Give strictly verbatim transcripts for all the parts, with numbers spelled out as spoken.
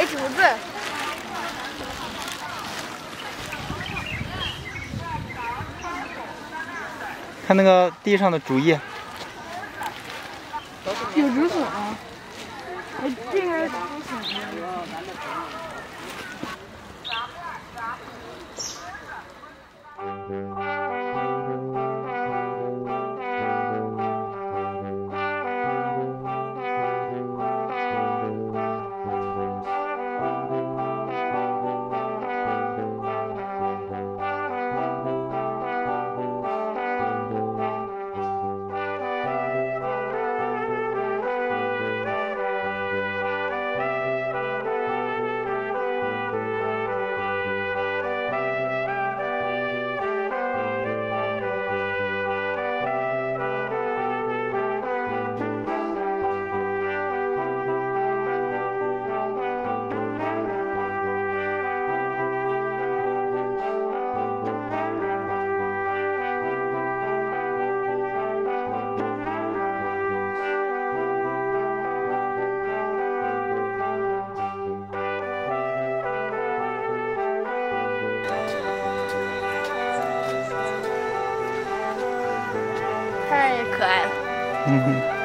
买竹子。 看那个地上的竹叶， 有竹笋啊！哎，这还有竹笋呢。太可爱了。 嗯哼。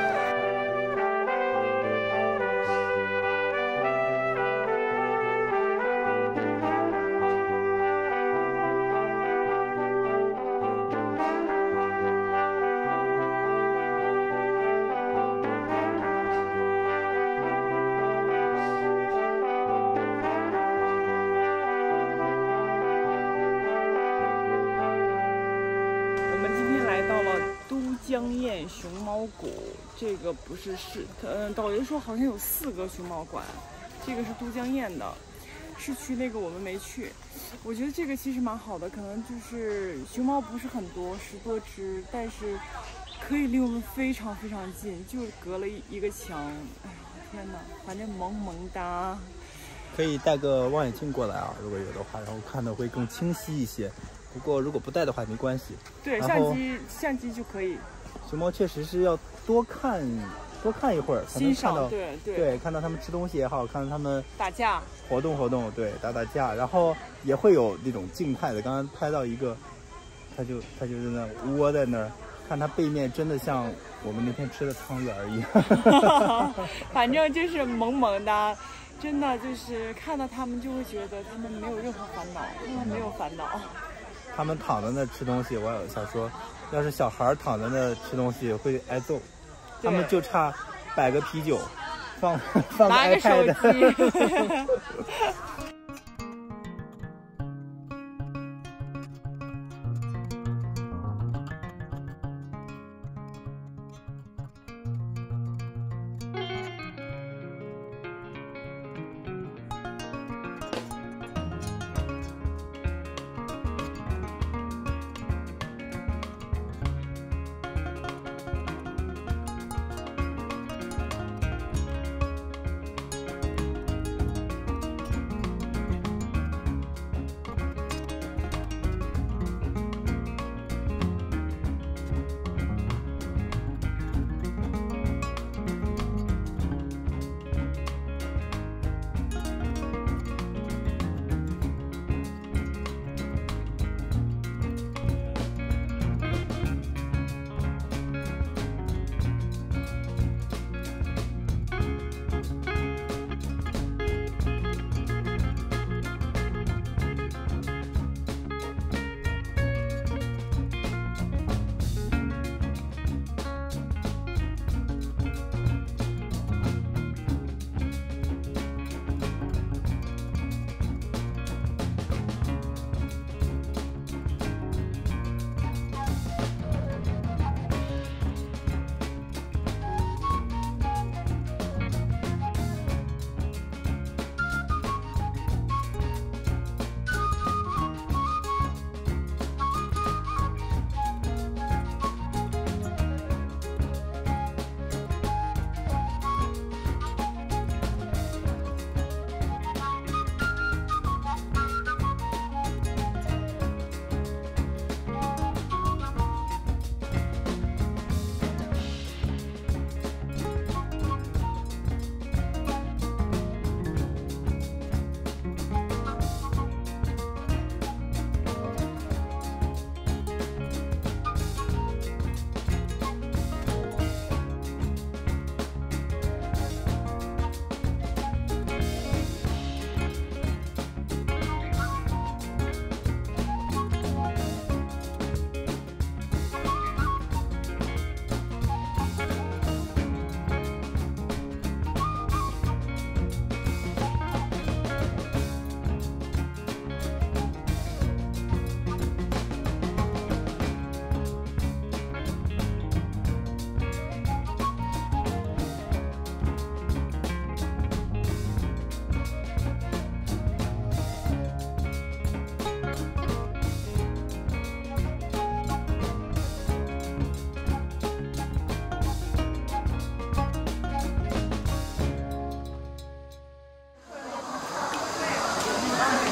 江堰熊猫谷，这个不是市，嗯，导游说好像有四个熊猫馆，这个是都江堰的，市区那个我们没去。我觉得这个其实蛮好的，可能就是熊猫不是很多，十多只，但是可以离我们非常非常近，就隔了一一个墙。哎呀，天哪，反正萌萌哒。 可以带个望远镜过来啊，如果有的话，然后看的会更清晰一些。不过如果不带的话没关系。 对，相机相机就可以。 熊猫确实是要多看多看一会儿，才能看到， 对 对, 对看到它们吃东西也好，看到它们打架活动活动，对，打打架，然后也会有那种静态的。刚刚拍到一个，它就它就在那窝在那儿，看它背面真的像我们那天吃的汤圆一样。 反正就是萌萌的，真的就是看到它们就会觉得它们没有任何烦恼，它们没有烦恼。 他们躺在那吃东西，我想说，要是小孩躺在那吃东西会挨揍，他们就差摆个啤酒，放放个 iPad。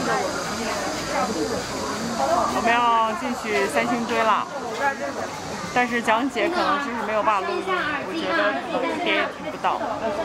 我们要进去三星堆了，但是讲解可能就是没有办法录音，我觉得可能别也听不到。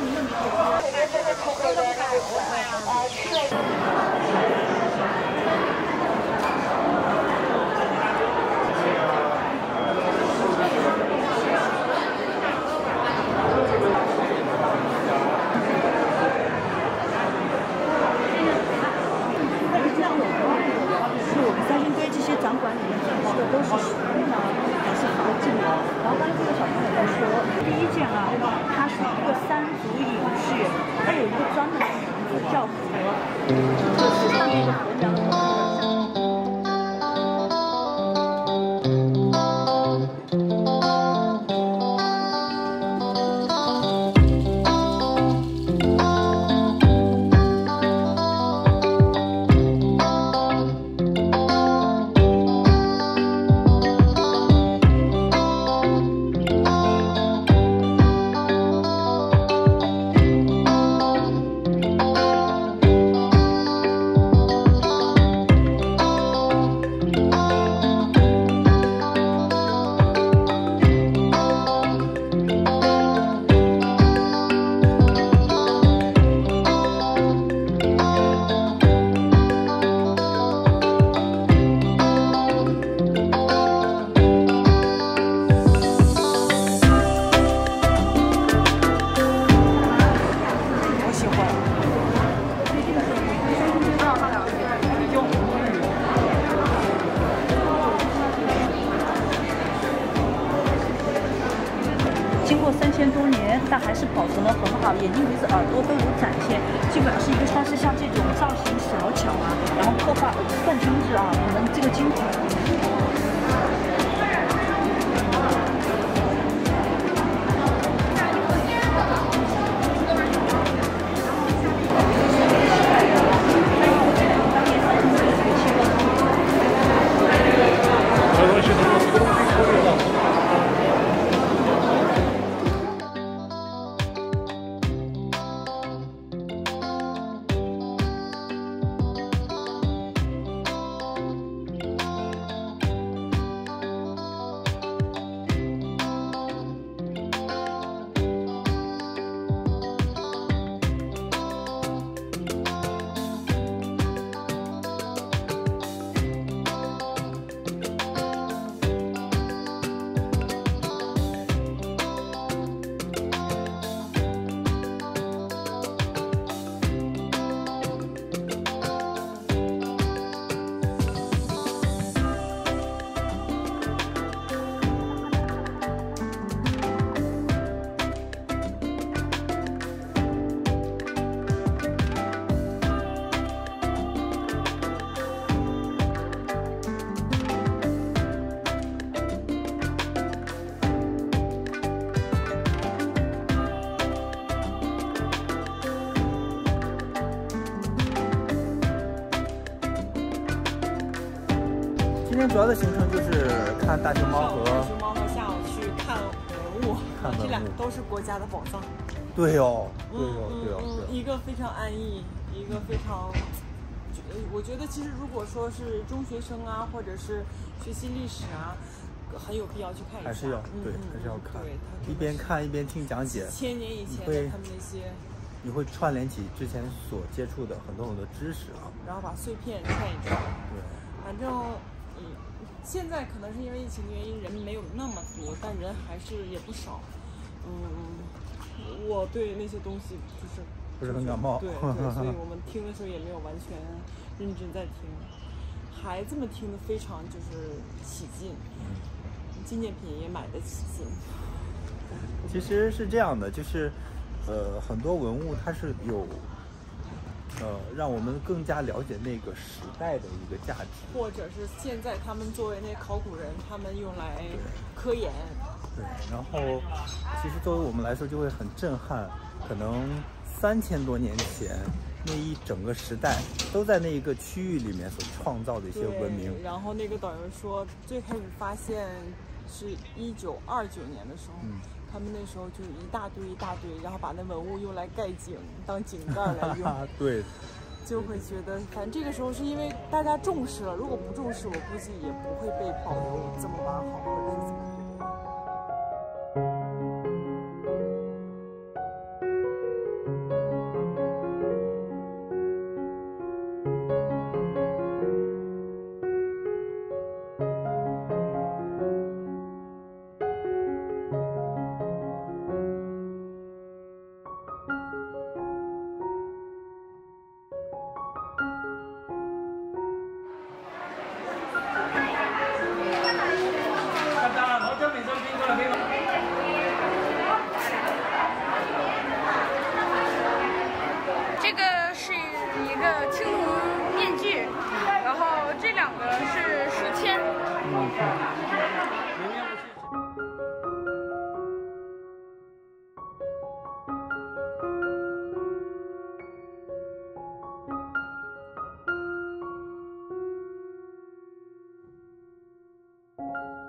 展馆里面展示的都是属于呢，还是佛经的。然后刚才这个小朋友在说，第一件啊，它是一个三足隐士，它有一个专门的名字叫佛，就是当一个佛娘的。经过三千多年，但还是保存得很好，眼睛、鼻子、耳朵都有展现，基本上是一个。但是像这种造型小巧啊，然后刻画更精致啊，可能这个精。 今天主要的行程就是看大熊猫和大熊猫和下午去看文物， 看文物这俩都是国家的宝藏。 对哦，对嗯哦，对哦， 嗯对哦。 一个非常安逸，一个非常，我觉得其实如果说是中学生啊，或者是学习历史啊，很有必要去看一下。 还是要对， 嗯、 还是要看， 对， 一边看一边听讲解。 千年以前的他们那些， 你会串联起之前所接触的很多很多知识啊， 然后把碎片串一串。 对， 反正嗯，现在可能是因为疫情的原因，人没有那么多，但人还是也不少。嗯，我对那些东西就是不是很感冒。 对对，所以我们听的时候也没有完全认真在听。孩子们听得非常就是起劲，纪念品也买得起劲。 其实是这样的，就是呃很多文物它是有呃让我们更加了解那个时代的一个价值， 或者是现在他们作为那些考古人，他们用来科研。 对，然后其实作为我们来说就会很震撼，可能三千多年前那一整个时代都在那一个区域里面所创造的一些文明。 然后那个导游说，最开始发现是一九二九年的时候，嗯、他们那时候就一大堆一大堆，然后把那文物用来盖井当井盖来用。 对， 就会觉得，反正这个时候是因为大家重视了，如果不重视，我估计也不会被保留这么完好，或者是怎么对。 这个是一个青铜面具，然后这两个是书签。嗯